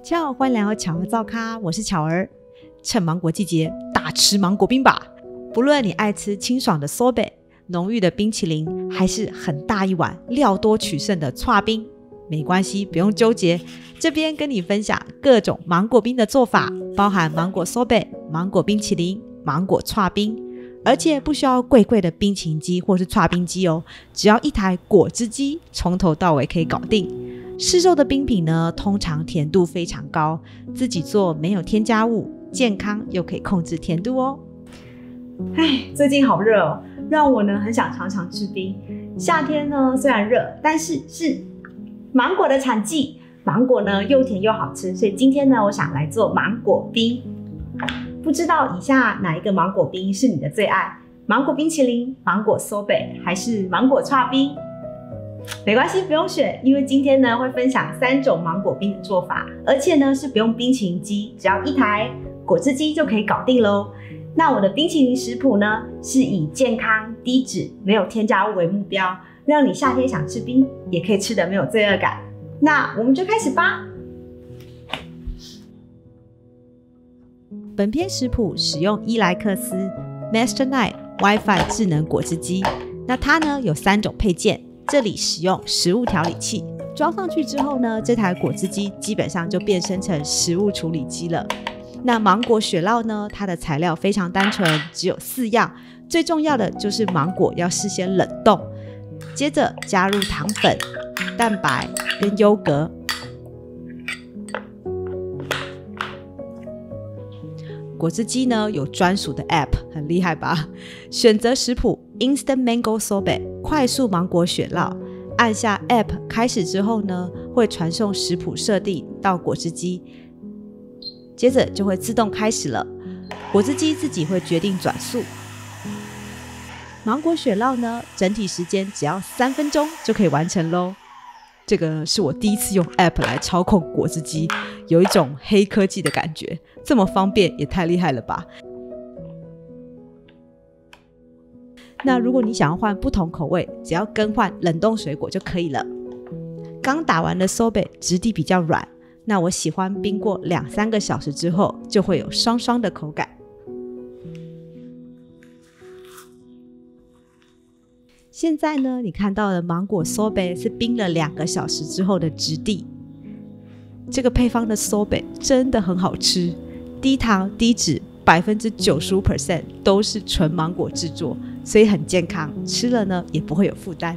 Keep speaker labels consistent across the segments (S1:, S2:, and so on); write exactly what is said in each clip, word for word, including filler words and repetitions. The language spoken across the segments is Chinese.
S1: 巧，欢迎来到巧儿造咖，我是巧儿。趁芒果季节，大吃芒果冰吧！不论你爱吃清爽的 sorbet、浓郁的冰淇淋，还是很大一碗料多取胜的剉冰，没关系，不用纠结。这边跟你分享各种芒果冰的做法，包含芒果 sorbet、芒果冰淇淋、芒果剉冰，而且不需要贵贵的冰淇淋机或是剉冰机哦，只要一台果汁机，从头到尾可以搞定。市售的冰品呢，通常甜度非常高，自己做没有添加物，健康又可以控制甜度哦。
S2: 唉，最近好热哦，让我呢很想常常吃冰。夏天呢虽然热，但是是芒果的产季，芒果呢又甜又好吃，所以今天呢我想来做芒果冰。不知道以下哪一个芒果冰是你的最爱？芒果冰淇淋、芒果 sorbet 还是芒果剉冰？没关系，不用选，因为今天呢会分享三种芒果冰的做法，而且呢是不用冰淇淋机，只要一台果汁机就可以搞定咯。那我的冰淇淋食谱呢是以健康、低脂、没有添加物为目标，让你夏天想吃冰也可以吃得没有罪恶感。那我们就开始吧。
S1: 本篇食谱使用伊莱克斯 Master nine WiFi 智能果汁机，那它呢有三种配件，这里使用食物调理器，装上去之后呢，这台果汁机基本上就变身成食物处理机了。那芒果雪酪呢，它的材料非常单纯，只有四样，最重要的就是芒果要事先冷冻，接着加入糖粉、蛋白跟优格。果汁机呢有专属的 App， 很厉害吧？选择食谱 Instant Mango Sorbet 快速芒果雪酪，按下 App 开始之后呢，会传送食谱设定到果汁机，接着就会自动开始了。果汁机自己会决定转速。芒果雪酪呢，整体时间只要三分钟就可以完成咯。这个是我第一次用 App 来操控果汁机，有一种黑科技的感觉，这么方便也太厉害了吧。那如果你想要换不同口味，只要更换冷冻水果就可以了。刚打完的 sorbet 质地比较软，那我喜欢冰过两三个小时之后，就会有霜霜的口感。现在呢，你看到的芒果 sorbet 是冰了两个小时之后的质地。这个配方的 sorbet 真的很好吃，低糖低脂， 百分之九十五 都是纯芒果制作，所以很健康，吃了呢也不会有负担。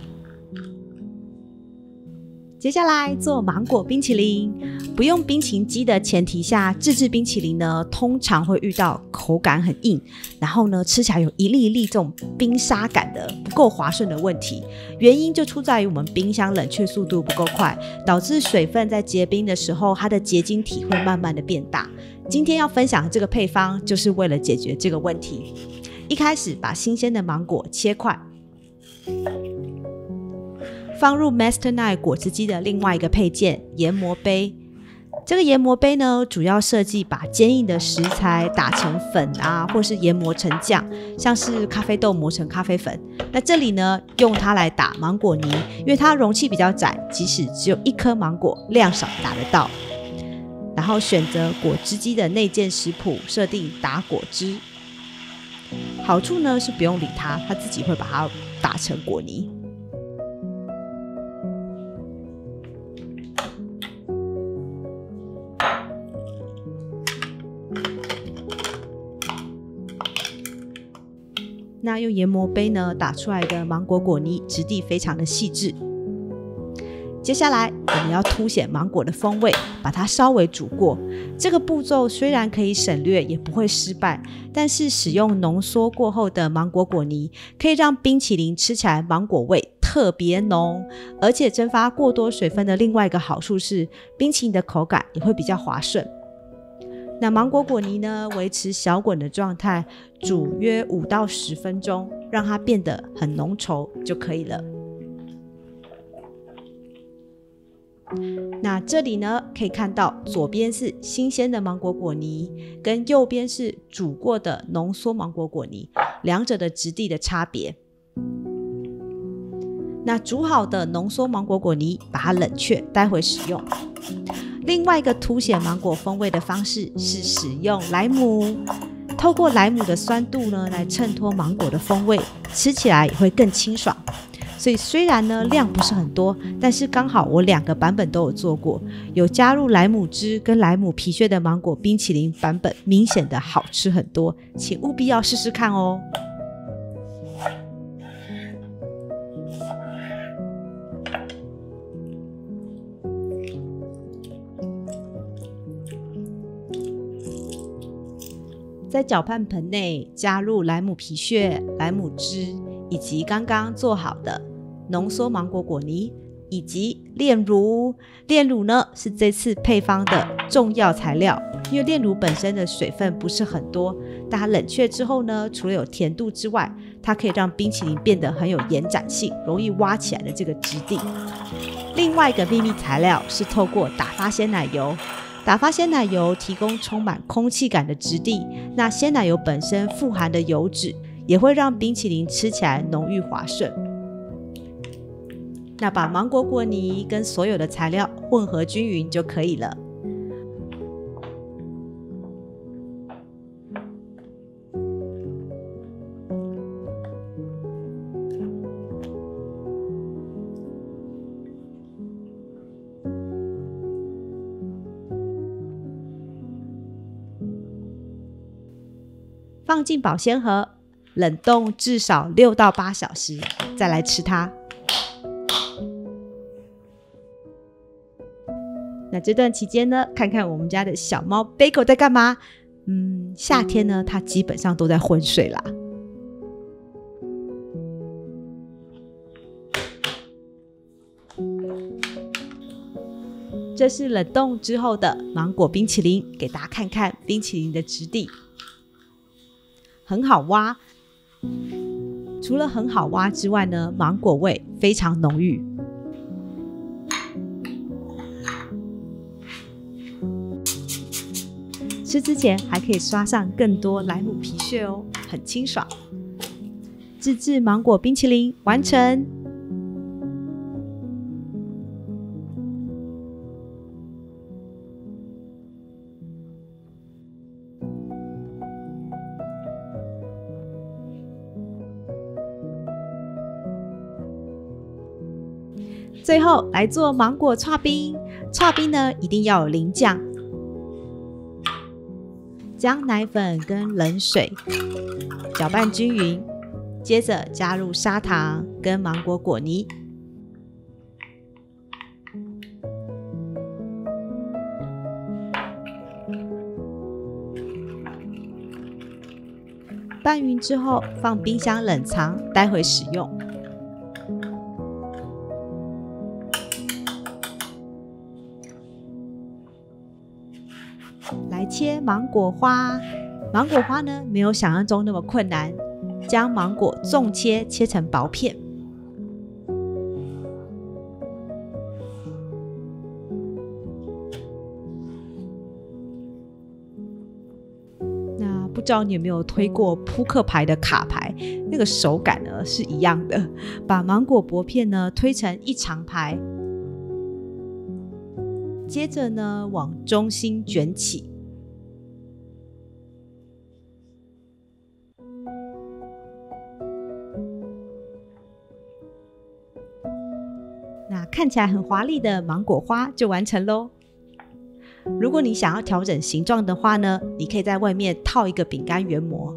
S1: 接下来做芒果冰淇淋，不用冰淇淋机的前提下，自制冰淇淋呢，通常会遇到口感很硬，然后呢吃起来有一粒一粒这种冰沙感的不够滑顺的问题。原因就出在于我们冰箱冷却速度不够快，导致水分在结冰的时候，它的结晶体会慢慢的变大。今天要分享的这个配方，就是为了解决这个问题。一开始把新鲜的芒果切块，放入 Master nine 果汁机的另外一个配件研磨杯。这个研磨杯呢，主要设计把坚硬的食材打成粉啊，或是研磨成酱，像是咖啡豆磨成咖啡粉。那这里呢，用它来打芒果泥，因为它容器比较窄，即使只有一颗芒果，量少打得到。然后选择果汁机的内建食谱，设定打果汁。好处呢是不用理它，它自己会把它打成果泥。那用研磨杯呢打出来的芒果果泥质地非常的细致。接下来我们要凸显芒果的风味，把它稍微煮过。这个步骤虽然可以省略，也不会失败，但是使用浓缩过后的芒果果泥，可以让冰淇淋吃起来芒果味特别浓，而且蒸发过多水分的另外一个好处是，冰淇淋的口感也会比较滑顺。那芒果果泥呢，维持小滚的状态，煮约五到十分钟，让它变得很浓稠就可以了。那这里呢，可以看到左边是新鲜的芒果果泥，跟右边是煮过的浓缩芒果果泥，两者的质地的差别。那煮好的浓缩芒果果泥，把它冷却，待会使用。 另外一个凸显芒果风味的方式是使用莱姆，透过莱姆的酸度呢来衬托芒果的风味，吃起来也会更清爽。所以虽然呢量不是很多，但是刚好我两个版本都有做过，有加入莱姆汁跟莱姆皮屑的芒果冰淇淋版本明显的好吃很多，请务必要试试看哦。在搅拌盆内加入莱姆皮屑、莱姆汁以及刚刚做好的浓缩芒果果泥以及炼乳。炼乳呢是这次配方的重要材料，因为炼乳本身的水分不是很多，但它冷却之后呢，除了有甜度之外，它可以让冰淇淋变得很有延展性，容易挖起来的这个质地。另外一个秘密材料是透过打发鲜奶油，打发鲜奶油提供充满空气感的质地，那鲜奶油本身富含的油脂也会让冰淇淋吃起来浓郁滑顺。那把芒果果泥跟所有的材料混合均匀就可以了。放进保鲜盒，冷冻至少六到八小时，再来吃它。那这段期间呢，看看我们家的小猫贝狗在干嘛？嗯，夏天呢，它基本上都在昏睡啦。这是冷冻之后的芒果冰淇淋，给大家看看冰淇淋的质地。很好挖，除了很好挖之外呢，芒果味非常浓郁。吃之前还可以刷上更多莱姆皮屑哦，很清爽。自制芒果冰淇淋完成。最后来做芒果剉冰，剉冰呢一定要有淋酱，将奶粉跟冷水搅拌均匀，接着加入砂糖跟芒果果泥，拌匀之后放冰箱冷藏，待会使用。来切芒果花，芒果花呢没有想象中那么困难，将芒果纵切，切成薄片。那不知道你有没有推过扑克牌的卡牌，那个手感呢是一样的，把芒果薄片呢推成一长排，接着呢往中心卷起，那看起来很华丽的芒果花就完成咯。如果你想要调整形状的话呢，你可以在外面套一个饼干圆膜。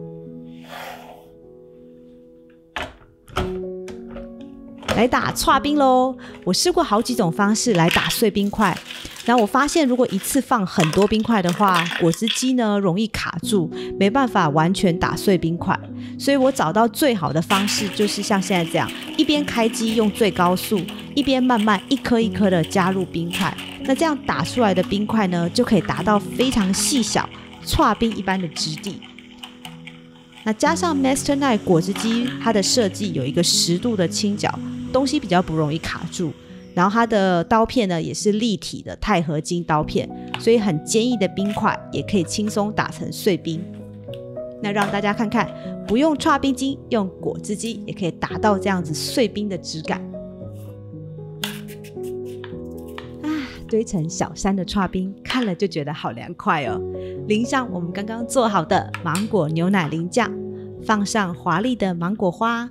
S1: 来打剉冰咯，我试过好几种方式来打碎冰块，然后我发现如果一次放很多冰块的话，果汁机呢容易卡住，没办法完全打碎冰块，所以我找到最好的方式就是像现在这样，一边开机用最高速，一边慢慢一颗一颗的加入冰块，那这样打出来的冰块呢就可以达到非常细小剉冰一般的质地。那加上 Master Knife 果汁机，它的设计有一个十度的倾角，东西比较不容易卡住，然后它的刀片呢也是立体的钛合金刀片，所以很坚毅的冰块也可以轻松打成碎冰。那让大家看看，不用剉冰机，用果汁机也可以达到这样子碎冰的质感。啊， 堆成小山的剉冰，看了就觉得好凉快哦。淋上我们刚刚做好的芒果牛奶淋酱，放上华丽的芒果花，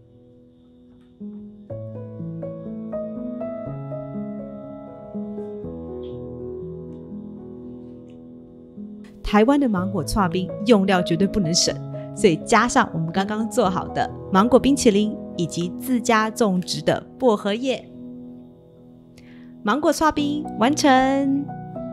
S1: 台湾的芒果剉冰用料绝对不能省，所以加上我们刚刚做好的芒果冰淇淋以及自家种植的薄荷叶，芒果剉冰完成。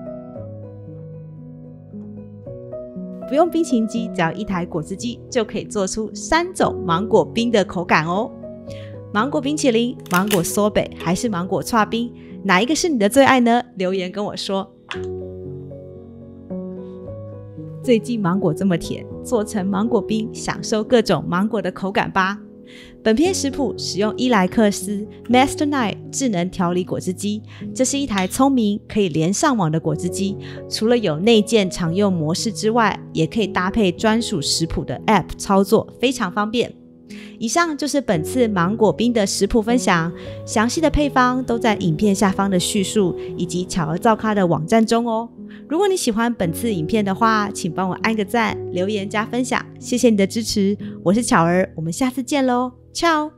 S1: 不用冰淇淋机，只要一台果汁机就可以做出三种芒果冰的口感哦。芒果冰淇淋、芒果sorbet还是芒果剉冰，哪一个是你的最爱呢？留言跟我说。最近芒果这么甜，做成芒果冰，享受各种芒果的口感吧。本篇食谱使用伊莱克斯 Master 九 智能调理果汁机，这是一台聪明可以连上网的果汁机，除了有内建常用模式之外，也可以搭配专属食谱的 App 操作，非常方便。以上就是本次芒果冰的食谱分享，详细的配方都在影片下方的叙述以及巧儿造咖的网站中哦。如果你喜欢本次影片的话，请帮我按个赞、留言加分享，谢谢你的支持。我是巧儿，我们下次见咯，Ciao。